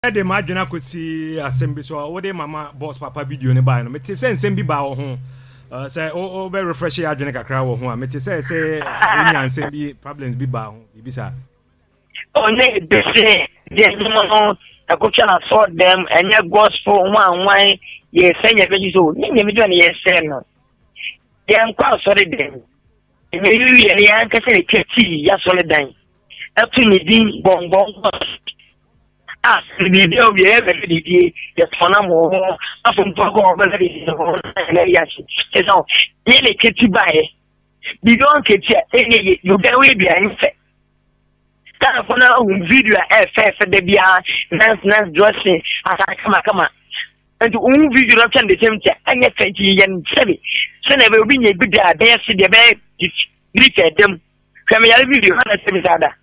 The margin could see assembly so what day mama boss papa video ne buy no me say nsem bi ba wo ho say o be refresh ya adwene kakra wo ho me say nya nsem bi problems bi ba ho bi sa only the say the no I go try to sort them and your gospel one ye say you be so ni me do na ye say no dem kwa sorry dem me you ye ya ka say keti ya sorry dan atu ni din bonbon as the video we have the phone after go over the yes so really keti buy we don't get you get we be in fact that phone video ff the bia nice dressing as I come and video option the same thing and yet 20 yen 7 so never be a big day there see the be greet them come your video 170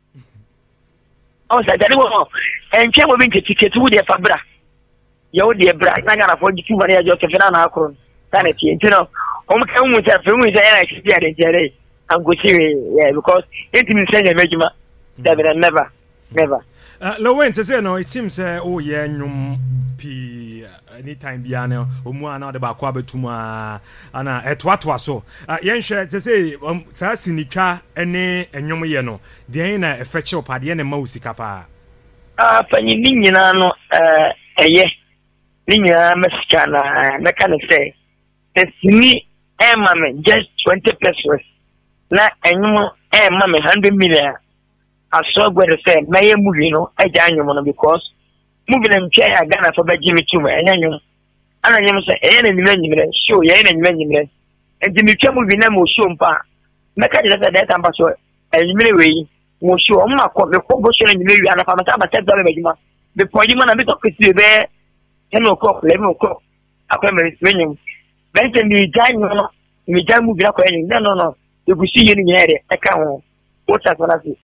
oh, that was and check with the ticket to the Fabra. You dear bride, I got a 42 money at your Cafana. Sanity, you know, come with a film with the NXT and go see, yeah, because it didn't send a regiment. Never. LilWin say no, it seems oh yeah, p anytime biano omuana de ba kwa betuma ana etwatwa so yen hwe say sa sinitwa ene enwom ye no de na efeche opade ne mausika pa panyi nyina no eye nyina mesika na mechanic say esini mame just 20 pesos na enwom mame 100 million I saw where they said, "May movie no, I join because moving them chair Ghana for Jimmy Chuma and you and I say, any show, any and Jimmy Chuma movie name will show pa. Make that ambassador and you way will show my court the promotion and you and a $10 before you want a bit of Christy there, 10 o'clock, 11 o'clock. I come with Benson, me join movie up. No, you will see you in the area. I can't. What's that?